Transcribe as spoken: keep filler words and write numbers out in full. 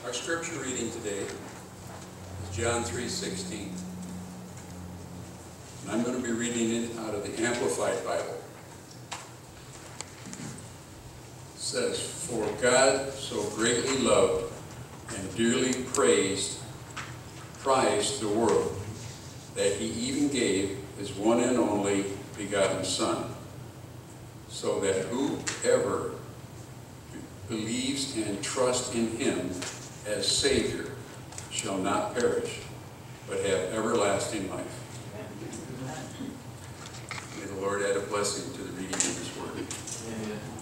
Our scripture reading today is John three sixteen. And I'm going to be reading it out of the Amplified Bible. It says, "For God so greatly loved and dearly praised, prized the world, that he even gave his one and only begotten Son, so that whoever believes and trusts in him as Savior shall not perish, but have everlasting life." May the Lord add a blessing to the reading of his word. Amen.